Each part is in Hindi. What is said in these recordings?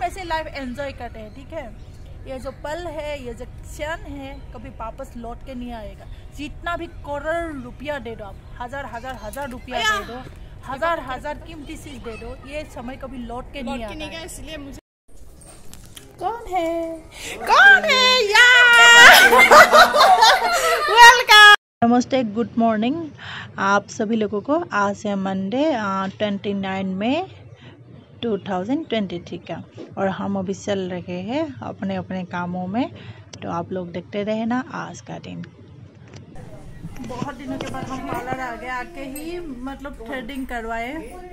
ऐसे लाइफ एंजॉय करते हैं, ठीक है। ये जो पल है, ये जो क्षण है, कभी वापस लौट के नहीं आएगा। जितना भी करोड़ रुपया दे दो आप, हजार रुपया दे दो, हजार कीमती चीज दे दो, ये समय कभी लौट के नहीं आता। इसलिए मुझे कौन है यार वेलकम। नमस्ते, गुड मॉर्निंग आप सभी लोगों को। आज है मंडे 29 मई 2023 का, और हम अभी चल रहे हैं अपने अपने कामों में। तो आप लोग देखते रहे ना आज का दिन। बहुत दिनों के बाद हम पार्लर आ गए, आके ही मतलब थ्रेडिंग करवाए।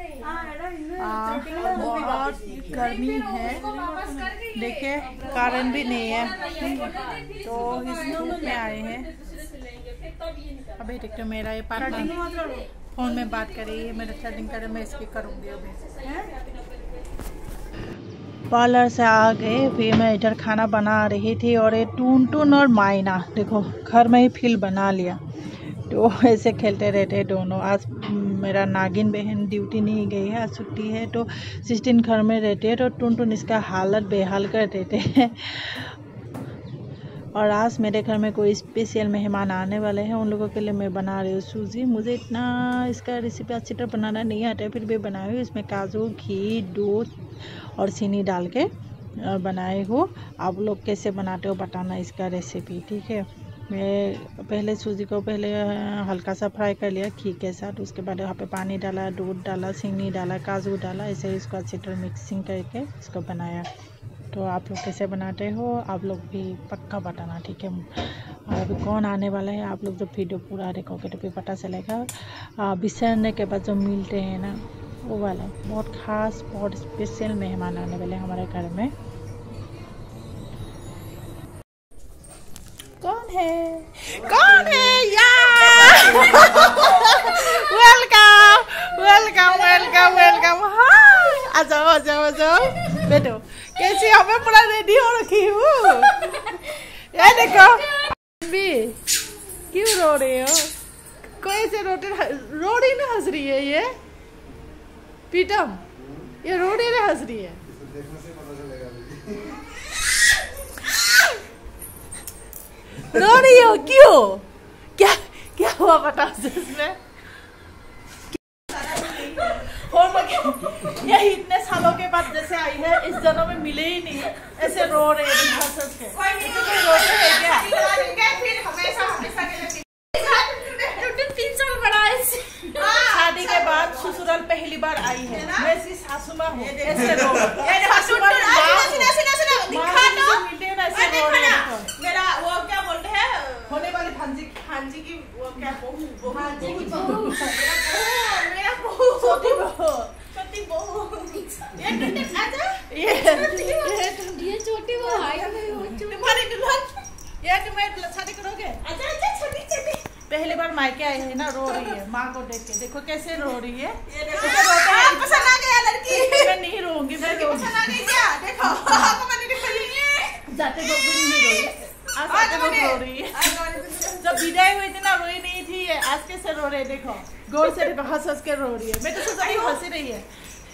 बहुत गर्मी है, देखिए कारण भी नहीं है, तो इस धूप में आए हैं। अभी देखते मेरा ये पार्टनर फोन में बात कर रही है, मेरा थ्रेडिंग करे, मैं इसकी करूँगी अभी। पार्लर से आ गए, फिर मैं इधर खाना बना रही थी, और ये टून और मायना देखो घर में ही फील बना लिया। तो ऐसे खेलते रहते हैं दोनों। आज मेरा नागिन बहन ड्यूटी नहीं गई है, आज छुट्टी है, तो 16 घर में रहते हैं, तो टून इसका हालत बेहाल कर देते हैं। और आज मेरे घर में कोई स्पेशल मेहमान आने वाले हैं, उन लोगों के लिए मैं बना रही हूँ सूजी। मुझे इतना इसका रेसिपी अच्छी तरह बनाना नहीं आता है, फिर भी बनाई हूँ। इसमें काजू, घी, दूध और चीनी डाल के बनाए हो। आप लोग कैसे बनाते हो बताना इसका रेसिपी, ठीक है। मैं पहले सूजी को हल्का सा फ्राई कर लिया घी के साथ। उसके बाद यहाँ पे पानी डाला, दूध डाला, चीनी डाला, काजू डाला, ऐसे इसको अच्छी तरह मिक्सिंग करके इसको बनाया। तो आप लोग कैसे बनाते हो आप लोग भी पक्का बताना, ठीक है। और अभी कौन आने वाला है, आप लोग जब वीडियो पूरा देखोगे तो फिर पता चलेगा। बिसरने के बाद जो मिलते हैं ना, वो वाला बहुत खास, बहुत स्पेशल मेहमान आने वाले हमारे घर में। कौन है यार वेलकम। हाँ, आ जाओ बैठो। कैसी हमें पूरा रेडी हो रखी हूँ। ये देखो भी क्यों रो रही हो, कोई से रोड़ी ना हंस रही है। ये पीटम, ये रोड़ी ना हंस रही है। रो रही हो क्यों, क्या हुआ बताओ इसमें। ये इतने सालों के बाद जैसे आई है, इस जन्म में मिले ही नहीं, ऐसे रो रहे हैं हंस के। कोई रोते हैं क्या? शादी के बाद ससुराल पहली बार आई है, मैं इसकी सासू माँ हूँ। ऐसे रो मेरा वो क्या बोलते हैं, होने वाली भांजी की वो क्या बहू, मेरा बहू, छोटी बहू। ये छोटी बहू तुम्हारी दुल्हन, ये तुम्हें शादी करोगे? अच्छा छोटी पहली बार मायके आए हैं ना, रो रही है माँ को देख के। देखो कैसे रो रही है। पसंद आ गया लड़की। मैं नहीं रोऊंगी, मैं पसंद आ गई क्या? देखो जाते वक्त नहीं रोई, आज रो रही है। जब विदाई हुई थी ना, रोई नहीं थी। आज कैसे रो रही है, देखो गौर से देखो, हंस के रो रही है। मैं तो सोचा हंसी रही है।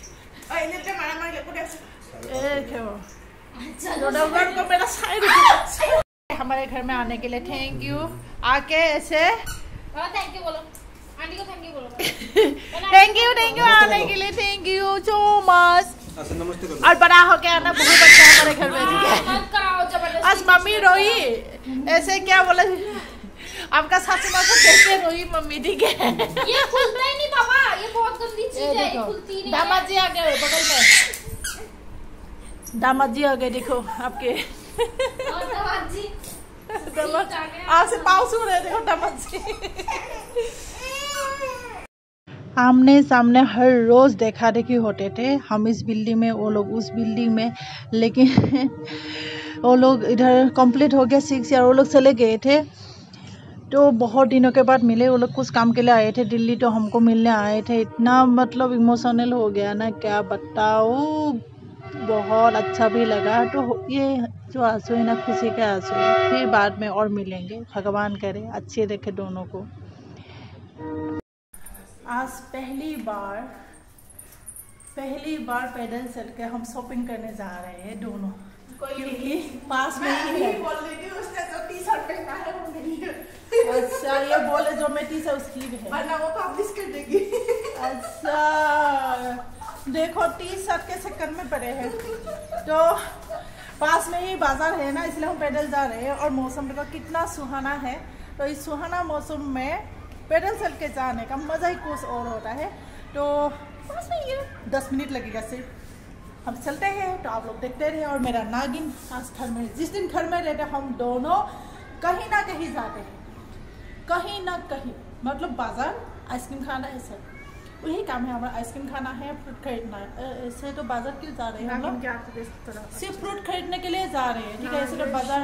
को मेरा हमारे घर में आने के लिए थैंक यू। आके ऐसे थैंक यू बोलो, आंटी को थैंक यू बोलो। थैंक यू आने के लिए, थैंक यू सो मच। और बड़ा होके आना बहुत अच्छा है हमारे घर में। आज मम्मी रोई ऐसे, क्या बोला आपका सासू माँ को कैसे रोई मम्मी, ठीक है। ये खुलता ही नहीं पापा, ये बहुत गंदी चीज है, ये खुलती नहीं। दामाद जी आ गए बगल में, दामाद जी आ गए देखो आपके। दामाद जी आज से पाँव सू रहे, देखो दामाद जी। आमने सामने हर रोज देखा देखी होते थे, हम इस बिल्डिंग में, वो लोग उस बिल्डिंग में। लेकिन वो लोग इधर कंप्लीट हो गया 6 ईयर, वो लोग चले गए थे। तो बहुत दिनों के बाद मिले, वो लोग कुछ काम के लिए आए थे दिल्ली, तो हमको मिलने आए थे। इतना मतलब इमोशनल हो गया ना, क्या बताओ, बहुत अच्छा भी लगा। तो ये जो आंसू है ना, खुशी के आंसू है। फिर बाद में और मिलेंगे, भगवान करे अच्छे देखे दोनों को। आज पहली बार पहली बार पैदल चल के हम शॉपिंग करने जा रहे हैं दोनों, क्योंकि पास में ही है। बोल रही थी उसने जो टी शर्ट पहना है वो मेरी है। अच्छा, ये बोले जो मैं टी शर्ट उसकी भी है, वरना वो पब्लिश कर देगी। अच्छा देखो टी शर्ट के चक्कर में पड़े हैं। तो पास में ही बाजार है ना, इसलिए हम पैदल जा रहे हैं। और मौसम देखो कितना सुहाना है। तो इस सुहाना मौसम में पैदल चल के जाने का मज़ा ही कुछ और होता है। तो पास में ये 10 मिनट लगेगा सिर्फ, हम चलते हैं। तो आप लोग देखते रहे। और मेरा नागिन आज घर में, जिस दिन घर में रहते हम दोनों कहीं ना कहीं जाते हैं, कहीं ना कहीं, मतलब बाजार आइसक्रीम खाना है सर, वही काम है हमारा। आइसक्रीम खाना है, फ्रूट खरीदना है। ऐसे तो बाजार क्यों जा रहे हैं हम लोग? सिर्फ फ्रूट खरीदने के लिए जा रहे हैं, ठीक है। इसलिए बाजार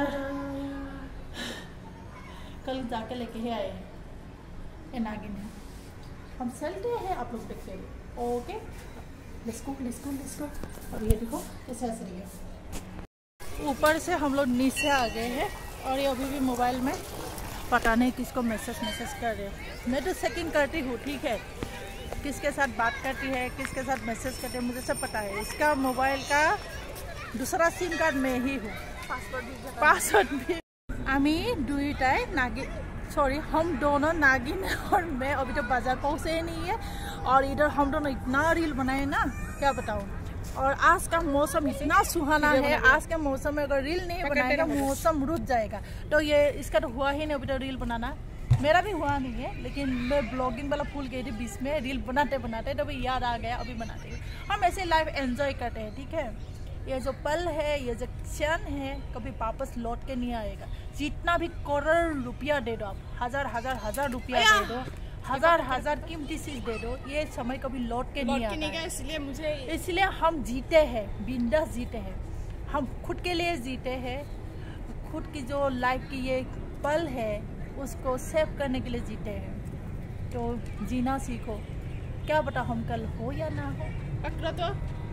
कल जाके लेके ही आए हैं। ये नागिन है, हम चलते हैं, आप लोग देखते हैं। Okay let's go let's go let's go. और ये देखो कैसे हंस रही है। ऊपर से हम लोग नीचे आ गए हैं और ये अभी भी मोबाइल में पता नहीं किसको मैसेज कर रहे हैं। मैं तो चेकिंग करती हूँ, ठीक है, किसके साथ बात करती है, किसके साथ मैसेज करती है, मुझे सब पता है। इसका मोबाइल का दूसरा सिम कार्ड मैं ही हूँ, पासवर्ड भी। आमी दुईटाई नागिन, सॉरी हम दोनों नागिन और मैं अभी तो बाजार पहुँचे ही नहीं है। और इधर हम दोनों इतना रील बनाए ना, क्या बताऊँ। और आज का मौसम इतना सुहाना है, आज के मौसम में अगर रील नहीं बनाएगा मौसम रुक जाएगा। तो ये इसका तो हुआ ही नहीं अभी तो रील बनाना, मेरा भी हुआ नहीं है। लेकिन मैं ब्लॉगिंग वाला भूल गई थी बीच में, रील बनाते बनाते तो अभी याद आ गया, अभी बनाते हैं। हम ऐसे लाइफ एंजॉय करते हैं, ठीक है। ये जो पल है, ये जो क्षण है, कभी वापस लौट के नहीं आएगा। जितना भी करोड़ रुपया दे दो आप, हजार रुपया दे दो, हजार कीमती चीज दे दो, ये समय कभी लौट के नहीं आता है। इसलिए हम जीते हैं, बिंदास जीते हैं। हम खुद के लिए जीते हैं, खुद की जो लाइफ की ये पल है उसको सेव करने के लिए जीते हैं। तो जीना सीखो, क्या पता हम कल हो या ना हो।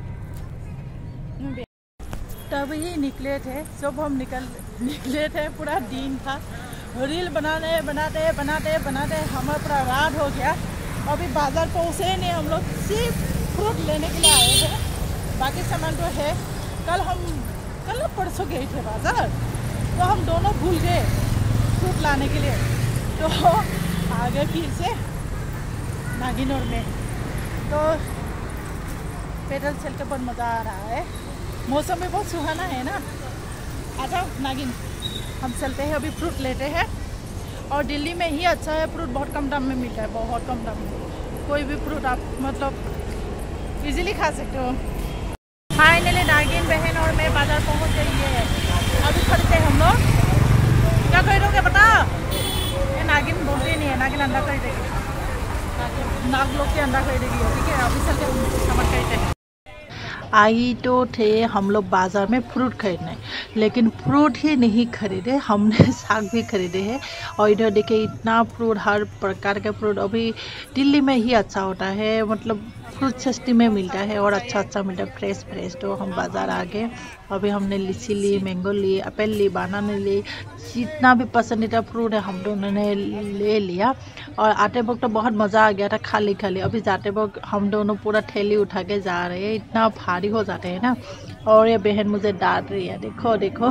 तभी निकले थे, जब हम निकले थे पूरा दिन था। रील बनाते हमारा पूरा रात हो गया। अभी बाजार पहुँचे नहीं, हम लोग सिर्फ फ्रूट लेने के लिए आए थे, बाकी सामान तो है। कल परसों गए थे बाजार, तो हम दोनों भूल गए फ्रूट लाने के लिए। तो आगे फिर से नागिन और मैं तो पैदल चल के बहुत मज़ा आ रहा है। मौसम भी बहुत सुहाना है ना। आ जाओ नागिन, हम चलते हैं, अभी फ्रूट लेते हैं। और दिल्ली में ही अच्छा है, फ्रूट बहुत कम दाम में मिलता है, बहुत कम दाम में। कोई भी फ्रूट आप मतलब इजीली खा सकते हो। फाइनली नागिन बहन और मैं बाजार पहुंच गई है। अभी खरीदते हैं हम लोग। क्या खरीदोगे बता? ये नागिन बोलते नहीं है, नागिन अंडा खरीदेगी, नाग लोग के अंडा खरीदेगी, ठीक है। अभी चलते हम सामान खरीदते हैं। आई तो थे हम लोग बाज़ार में फ्रूट खरीदने, लेकिन फ्रूट ही नहीं खरीदे, हमने साग भी खरीदे हैं। और इधर देखिए इतना फ्रूट, हर प्रकार के फ्रूट अभी दिल्ली में ही अच्छा होता है, मतलब फ्रूट सस्ती में मिलता है और अच्छा मिलता है, फ्रेश। तो हम बाज़ार आ गए। अभी हमने लीची ली, मैंगो ली, एप्पल ली, बनाना ली, जितना भी पसंदीदा फ्रूट है हम दोनों ने ले लिया। और आते वक्त तो बहुत मज़ा आ गया था खाली। अभी जाते वक्त हम दोनों पूरा थैली उठा के जा रहे हैं, इतना भारी हो जाते हैं ना। और ये बहन मुझे डांट रही है, देखो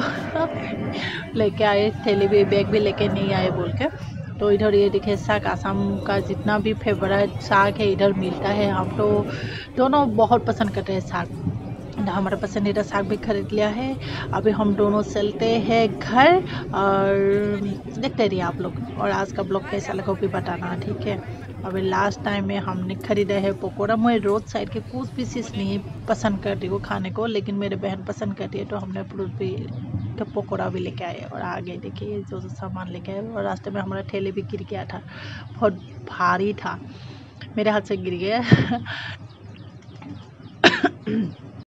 लेके आए थैली भी, बैग भी लेके नहीं आए बोल के। तो इधर ये देखिए साग, आसाम का जितना भी फेवरेट साग है इधर मिलता है। हम तो दोनों बहुत पसंद करते हैं साग, हमारा पसंदीदा साग भी खरीद लिया है। अभी हम दोनों चलते हैं घर और देखते रहिए आप लोग। और आज का ब्लॉग कैसा लगा भी बताना, ठीक है। अभी लास्ट टाइम में हमने खरीदा है पकौड़ा। मैं रोड साइड के कुछ भी चीज़ नहीं पसंद करती हूँ खाने को, लेकिन मेरे बहन पसंद करती है, तो हमने फ्रूट भी का पकौड़ा भी लेके आए। और आगे देखिए जो सामान लेके आए। और रास्ते में हमारा ठेले भी गिर गया था, बहुत भारी था, मेरे हाथ से गिर गया।